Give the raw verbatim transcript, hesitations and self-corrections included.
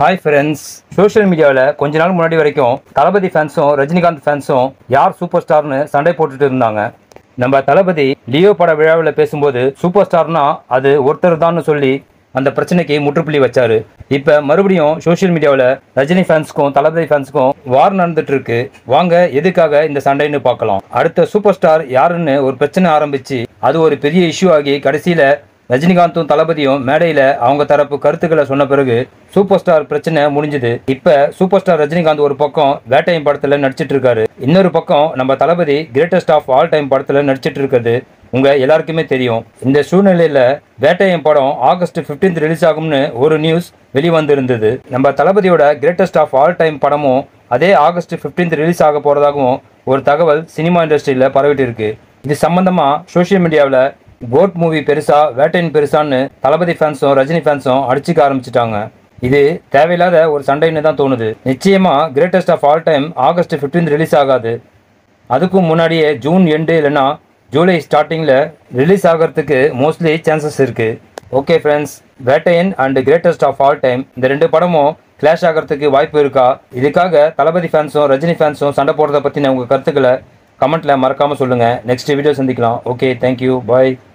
Hi friends, social மீடியாவில் கொஞ்ச நாள் முன்னாடி வரைக்கும் தளபதி ஃபேன்ஸும் ரஜினிகாந்த் ஃபேன்ஸும் யார் சூப்பர் ஸ்டார்னு சண்டை போட்டுட்டு இருந்தாங்க. நம்ம தளபதி லியோ பட விழாவில் பேசும்போது சூப்பர் ஸ்டார்னா அது ஒருத்தர் தான் சொல்லி அந்த பிரச்சனைக்கு முற்றுப்புள்ளி வச்சாரு. இப்போ மறுபடியும் சோஷியல் மீடியாவில் ரஜினி ஃபேன்ஸுக்கும் தளபதி ஃபேன்ஸுக்கும் வார் நடந்துட்டு இருக்கு. வாங்க எதுக்காக இந்த சண்டைன்னு பார்க்கலாம். அடுத்த சூப்பர் ஸ்டார் யாருன்னு ஒரு பிரச்சனை ஆரம்பிச்சு அது ஒரு பெரிய இஷ்யூ ஆகி கடைசியில் ரஜினிகாந்தும் தளபதியும் மேடையில அவங்க தரப்பு கருத்துக்களை சொன்ன பிறகு சூப்பர் ஸ்டார் பிரச்சனை முடிஞ்சது. இப்ப சூப்பர் ஸ்டார் ரஜினிகாந்த் ஒரு பக்கம் வேட்டையம் படத்துல நடிச்சிட்டு இருக்காரு, இன்னொரு பக்கம் நம்ம Thalapathy greatest of all time படத்துல நடிச்சிட்டு இருக்கிறது உங்க எல்லாருக்குமே தெரியும். இந்த சூழ்நிலையில வேட்டையம் படம் ஆகஸ்ட் பிப்டீன்த் ரிலீஸ் ஆகும்னு ஒரு நியூஸ் வெளிவந்திருந்தது. நம்ம தளபதியோட கிரேட்டஸ்ட் ஆஃப் ஆல் டைம் படமும் அதே ஆகஸ்ட் பிப்டீன்த் ரிலீஸ் ஆக போறதாகவும் ஒரு தகவல் சினிமா இண்டஸ்ட்ரியில பரவிட்டு இருக்கு. இது சம்பந்தமா சோசியல் மீடியாவில் கோட் மூவி பெருசா வேட்டையன் பெருசான்னு தளபதி ஃபேன்ஸும் ரஜினி ஃபேன்ஸும் அடிச்சுக்க ஆரம்பிச்சிட்டாங்க. இது தேவையில்லாத ஒரு சண்டைன்னு தான் தோணுது. நிச்சயமா greatest of all time August fifteenth release ஆகாது. அதுக்கும் முன்னாடியே ஜூன் எண்டு இல்லைன்னா ஜூலை ஸ்டார்டிங்கில் ரிலீஸ் ஆகிறதுக்கு மோஸ்ட்லி சான்சஸ் இருக்கு. Okay friends, Vettaiyan and greatest of all time இந்த ரெண்டு படமும் கிளாஷ் ஆகிறதுக்கு வாய்ப்பு இருக்கா? இதுக்காக தளபதி ஃபேன்ஸும் ரஜினி ஃபேன்ஸும் சண்டை போடுறத பற்றின உங்கள் கருத்துக்களை கமெண்ட்டில் மறக்காமல் சொல்லுங்கள். நெக்ஸ்ட் வீடியோ சந்திக்கலாம். ஓகே, தேங்க்யூ, பாய்.